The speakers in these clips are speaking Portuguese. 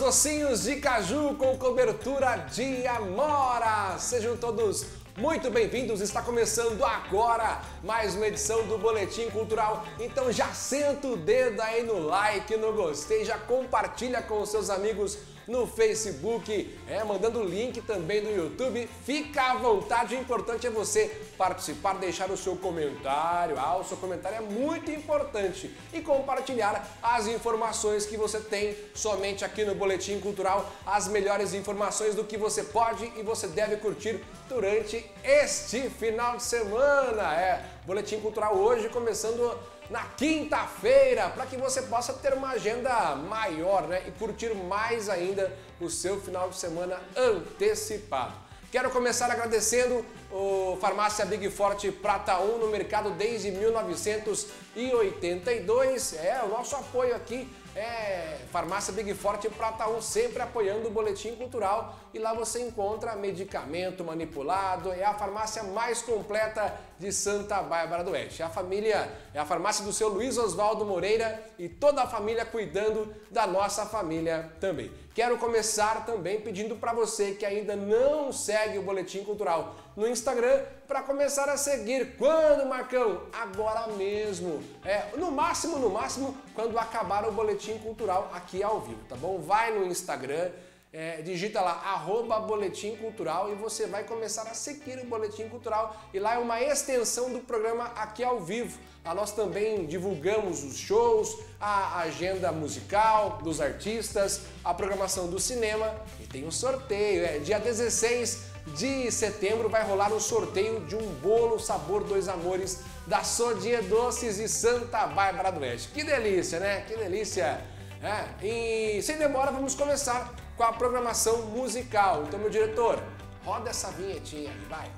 docinhos de caju com cobertura de amora. Sejam todos muito bem-vindos. Está começando agora mais uma edição do Boletim Cultural. Então já senta o dedo aí no like, no gostei, já compartilha com os seus amigos no Facebook, mandando o link também no YouTube. Fica à vontade, o importante é você participar, deixar o seu comentário. O seu comentário é muito importante. E compartilhar as informações que você tem somente aqui no Boletim Cultural, as melhores informações do que você pode e você deve curtir durante este final de semana. Boletim Cultural hoje começando na quinta-feira, para que você possa ter uma agenda maior, e curtir mais ainda o seu final de semana antecipado. Quero começar agradecendo o Farmácia Big Forte Prata 1 no mercado desde 1982. O nosso apoio aqui Farmácia Big Forte Prata 1, sempre apoiando o Boletim Cultural. E lá você encontra medicamento manipulado. É a farmácia mais completa de Santa Bárbara do Oeste. É a farmácia do seu Luiz Oswaldo Moreira e toda a família cuidando da nossa família também. Quero começar também pedindo para você que ainda não segue o Boletim Cultural no Instagram, para começar a seguir. Quando, Marcão? Agora mesmo. No máximo, quando acabar o Boletim Cultural aqui ao vivo, tá bom? Vai no Instagram, digita lá, @Boletim Cultural, e você vai começar a seguir o Boletim Cultural. E lá é uma extensão do programa aqui ao vivo. Lá nós também divulgamos os shows, a agenda musical dos artistas, a programação do cinema, e tem um sorteio. Dia 16 de setembro vai rolar um sorteio de um bolo sabor Dois Amores da Sodier Doces de Santa Bárbara do Oeste. Que delícia, né? Que delícia! E sem demora vamos começar com a programação musical. Então, meu diretor, roda essa vinhetinha aí, vai!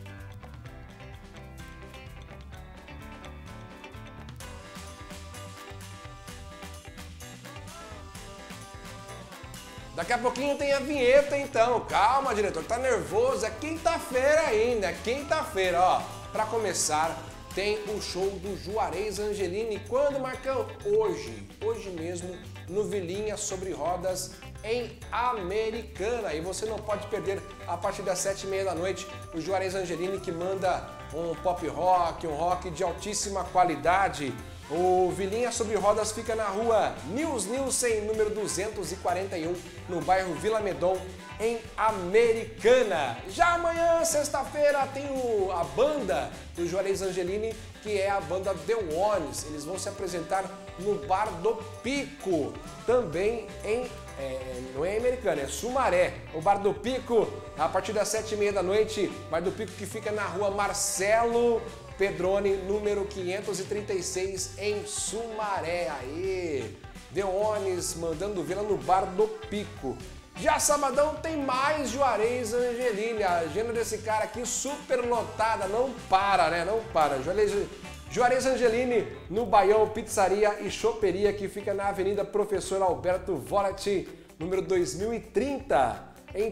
Daqui a pouquinho tem a vinheta, então. Calma, diretor, tá nervoso. É quinta-feira ainda, é quinta-feira, ó. Pra começar, tem o show do Juarez Angelini. Quando, Marcão? Hoje mesmo, no Vilinha Sobre Rodas, em Americana. E você não pode perder, a partir das 7h30 da noite, o Juarez Angelini, que manda um pop rock, um rock de altíssima qualidade. O Vilinha Sobre Rodas fica na rua Nils Nielsen, número 241, no bairro Vila Medon, em Americana. Já amanhã, sexta-feira, tem a banda do Juarez Angelini, que é a banda The Ones. Eles vão se apresentar no Bar do Pico, também não é Americana, é Sumaré. O Bar do Pico, a partir das 7h30 da noite, Bar do Pico que fica na rua Marcelo Pedrone, número 536, em Sumaré. Aí, The Ones mandando ver lá no Bar do Pico. Já sabadão tem mais Juarez Angelini. A agenda desse cara aqui super lotada, não para, Não para. Juarez Angelini no Baião Pizzaria e Choperia, que fica na Avenida Professor Alberto Volat, número 2030. Em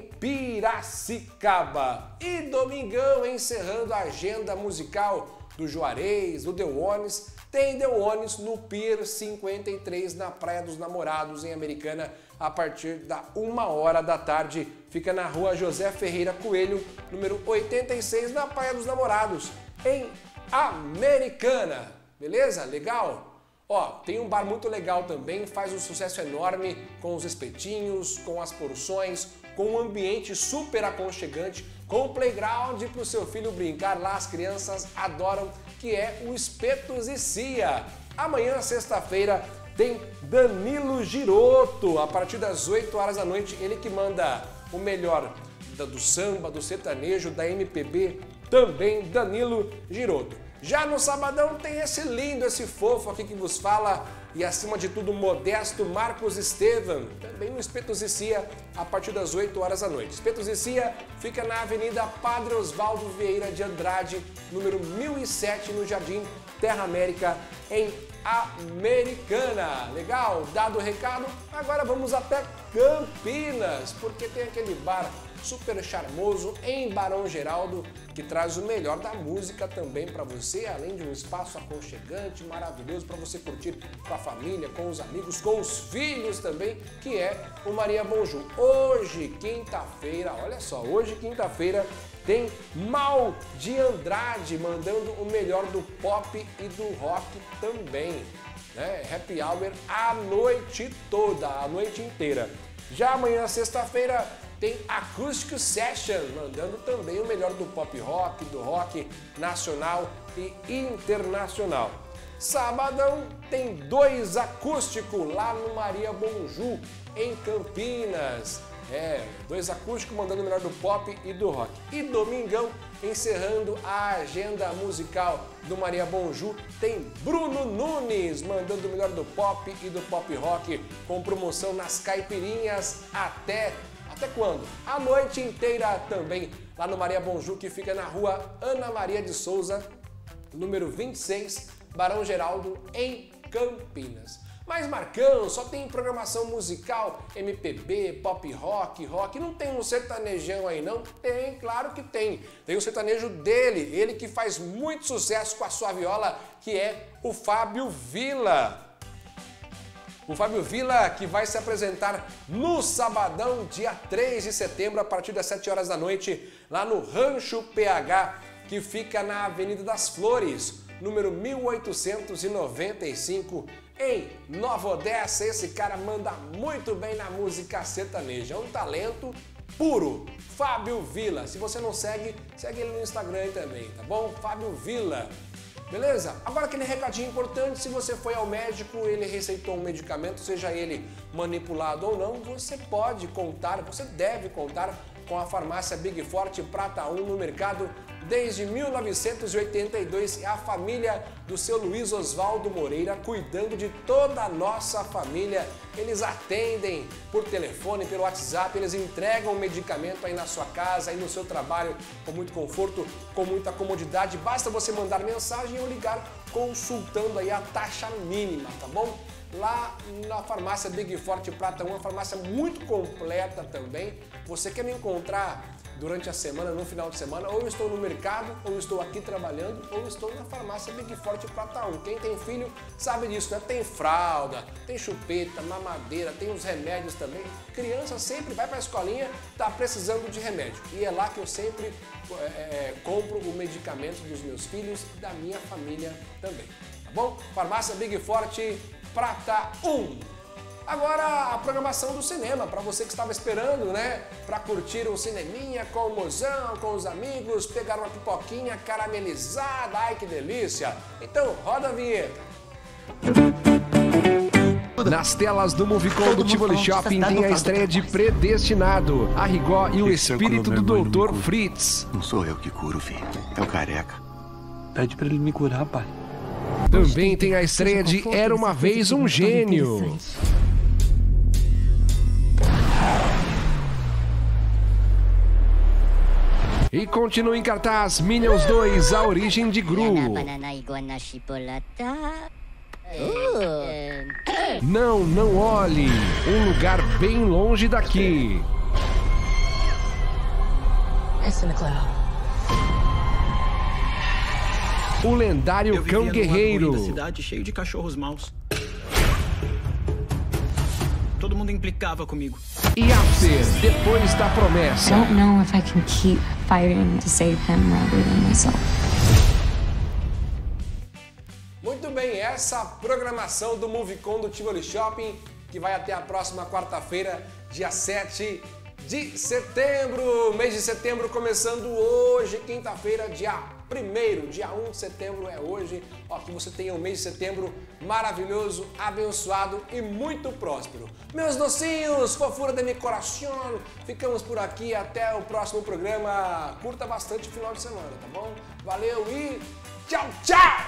Piracicaba. E domingão, encerrando a agenda musical do Juarez, do The Ones, tem The Ones no Pier 53, na Praia dos Namorados, em Americana, a partir da 1h da tarde. Fica na rua José Ferreira Coelho, número 86, na Praia dos Namorados, em Americana. Beleza? Legal? Tem um bar muito legal também, faz um sucesso enorme com os espetinhos, com as porções, com um ambiente super aconchegante, com o playground para o seu filho brincar lá, as crianças adoram, que é o Espetos e Cia. Amanhã, sexta-feira, tem Danilo Girotto, a partir das 8h da noite, ele que manda o melhor do samba, do sertanejo, da MPB, também Danilo Girotto. Já no sabadão tem esse lindo, esse fofo aqui que vos fala, e acima de tudo modesto, Marcos Estevam, também no Espetos e Cia, a partir das 8h da noite. Espetos e Cia fica na Avenida Padre Osvaldo Vieira de Andrade, número 1007, no Jardim Terra América, em Americana. Legal? Dado o recado, agora vamos até Campinas, porque tem aquele bar super charmoso em Barão Geraldo que traz o melhor da música também para você, além de um espaço aconchegante, maravilhoso para você curtir com a família, com os amigos, com os filhos também, que é o Maria Bonjour. Hoje, quinta-feira, olha só, hoje quinta-feira tem Mal de Andrade mandando o melhor do pop e do rock também, né? Happy Hour a noite toda, a noite inteira. Já amanhã, sexta-feira, tem Acoustic Session, mandando também o melhor do pop rock, do rock nacional e internacional. Sabadão tem 2 acústicos lá no Maria Bonjour, em Campinas. 2 acústicos mandando o melhor do pop e do rock. E domingão, encerrando a agenda musical do Maria Bonjour, tem Bruno Nunes mandando o melhor do pop e do pop rock, com promoção nas caipirinhas até quando? A noite inteira também, lá no Maria Bonjour, que fica na rua Ana Maria de Souza, número 26, Barão Geraldo, em Campinas. Mas Marcão, só tem programação musical, MPB, pop rock, rock, não tem um sertanejão aí não? Tem, claro que tem. Tem o sertanejo dele, ele que faz muito sucesso com a sua viola, que é o Fábio Villa. O Fábio Villa, que vai se apresentar no sabadão, dia 3 de setembro, a partir das 7 horas da noite, lá no Rancho PH, que fica na Avenida das Flores, número 1895, em Nova Odessa. Esse cara manda muito bem na música sertaneja, é um talento puro. Fábio Villa, se você não segue, segue ele no Instagram aí também, tá bom? Fábio Villa. Beleza? Agora aquele recadinho importante, se você foi ao médico, ele receitou um medicamento, seja ele manipulado ou não, você pode contar, você deve contar com a farmácia Big Forte Prata 1 no mercado desde 1982, é a família do seu Luiz Oswaldo Moreira cuidando de toda a nossa família. Eles atendem por telefone, pelo WhatsApp, eles entregam o medicamento aí na sua casa, aí no seu trabalho, com muito conforto, com muita comodidade. Basta você mandar mensagem ou ligar consultando aí a taxa mínima, tá bom? Lá na farmácia Big Forte Prata 1, uma farmácia muito completa também. Você quer me encontrar durante a semana, no final de semana, ou eu estou no mercado, ou eu estou aqui trabalhando, ou eu estou na farmácia Big Forte Prata 1. Quem tem filho sabe disso, né? Tem fralda, tem chupeta, mamadeira, tem os remédios também. Criança sempre vai para a escolinha, tá precisando de remédio. E é lá que eu sempre compro o medicamento dos meus filhos e da minha família também, tá bom? Farmácia Big Forte Prata 1. Agora a programação do cinema, para você que estava esperando, né? Para curtir um cineminha com o mozão, com os amigos, pegar uma pipoquinha caramelizada, ai que delícia! Então, roda a vinheta! Nas telas do Movicon do Tivoli Shopping tem a estreia de Predestinado, a Rigó e o espírito do Dr. Fritz. Não sou eu que curo, filho. É o careca. Pede pra ele me curar, pai. Também tem a estreia de Era Uma Vez um Gênio. E continua em cartaz Minions 2, A Origem de Gru. Não, não olhe. Um lugar bem longe daqui. O lendário Cão Guerreiro. Da cidade cheio de cachorros maus. Todo mundo implicava comigo. E After, Depois da Promessa. I don't know if I can keep fighting to save him rather than myself. Muito bem, essa programação do Movicon do Tivoli Shopping, que vai até a próxima quarta-feira, dia 7 de setembro. Mês de setembro começando hoje, quinta-feira, dia 1º, dia 1 de setembro é hoje. Ó, que você tenha um mês de setembro maravilhoso, abençoado e muito próspero. Meus docinhos, fofura de meu coração, ficamos por aqui até o próximo programa. Curta bastante o final de semana, tá bom? Valeu e tchau, tchau!